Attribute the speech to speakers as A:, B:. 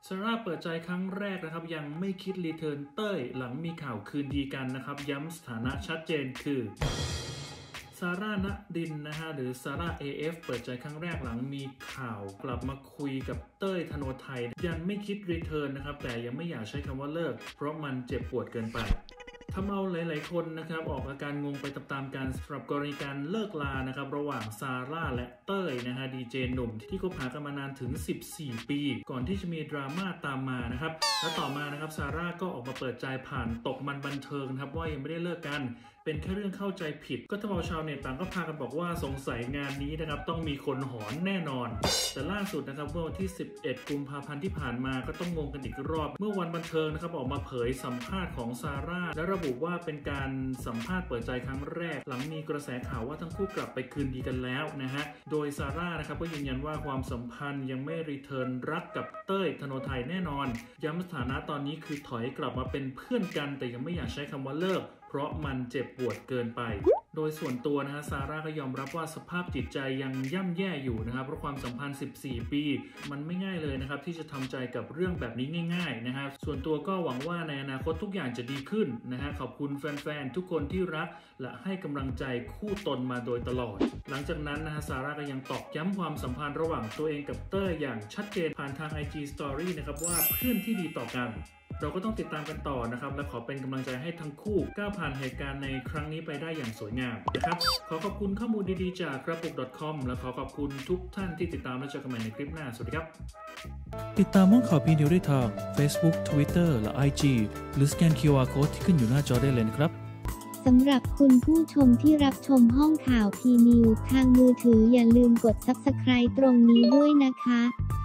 A: ซาร่าเปิดใจครั้งแรกนะครับยังไม่คิดรีเทิร์นเต้ยหลังมีข่าวคืนดีกันนะครับย้ำสถานะชัดเจนคือซาร่าณดินนะฮะหรือซาร่า AF เปิดใจครั้งแรกหลังมีข่าวกลับมาคุยกับเต้ยธโนไทยยังไม่คิดรีเทิร์นนะครับแต่ยังไม่อยากใช้คำว่าเลิกเพราะมันเจ็บปวดเกินไปทำเอาหลายๆคนนะครับออกอาการงงไปตามๆกันสำหรับกรณีการเลิกลานะครับระหว่างซาร่าและเต้ยนะฮะดีเจหนุ่มที่คบหากันมานานถึง14 ปีก่อนที่จะมีดราม่าตามมานะครับและต่อมานะครับซาร่าก็ออกมาเปิดใจผ่านตกมันบันเทิงครับว่ายังไม่ได้เลิกกันเป็นแค่เรื่องเข้าใจผิดก็ทำเอาชาวเน็ตต่างก็พากันบอกว่าสงสัยงานนี้นะครับต้องมีคนหอนแน่นอนแต่ล่าสุดนะครับเมื่อวันที่11 กุมภาพันธ์ที่ผ่านมาก็ต้องงงกันอีกรอบเมื่อวันบันเทิงนะครับออกมาเผยสัมภาษณ์ของซาร่าและระบุว่าเป็นการสัมภาษณ์เปิดใจครั้งแรกหลังมีกระแสข่าวว่าทั้งคู่กลับไปคืนดีกันแล้วนะฮะโดยซาร่านะครับก็ยืนยันว่าความสัมพันธ์ยังไม่รีเทิร์นรักกับเต้ยธโนไทยแน่นอนย้ำสถานะตอนนี้คือถอยกลับมาเป็นเพื่อนกันแต่ยังไม่อยากใช้คำว่าเลิกเพราะมันเจ็บปวดเกินไปโดยส่วนตัวนะฮะซาร่าก็ยอมรับว่าสภาพจิตใจยังย่ำแย่อยู่นะครับเพราะความสัมพันธ์14 ปีมันไม่ง่ายเลยนะครับที่จะทำใจกับเรื่องแบบนี้ง่ายๆนะครับส่วนตัวก็หวังว่าในอนาคตทุกอย่างจะดีขึ้นนะฮะขอบคุณแฟนๆทุกคนที่รักและให้กำลังใจคู่ตนมาโดยตลอดหลังจากนั้นนะฮะซาร่าก็ยังตอกย้ำความสัมพันธ์ระหว่างตัวเองกับเต้ยอย่างชัดเจนผ่านทาง IG Story นะครับว่าเพื่อนที่ดีต่อกันเราก็ต้องติดตามกันต่อนะครับและขอเป็นกำลังใจให้ทั้งคู่ก้าวผ่านเหตุการณ์ในครั้งนี้ไปได้อย่างสวยงามนะครับขอขอบคุณข้อมูลดีๆจากกระปุก .com และขอขอบคุณทุกท่านที่ติดตามและเจอกันใหม่ในคลิปหน้าสวัสดีครับติดตามห้องข่าวพีนิวได้ทาง Facebook Twitter และ IG หรือสแกน QR Code ที่ขึ้นอยู่หน้าจอได้เลยนะครับ
B: สำหรับคุณผู้ชมที่รับชมห้องข่าวพีนิวทางมือถืออย่าลืมกด Subscribe ตรงนี้ด้วยนะคะ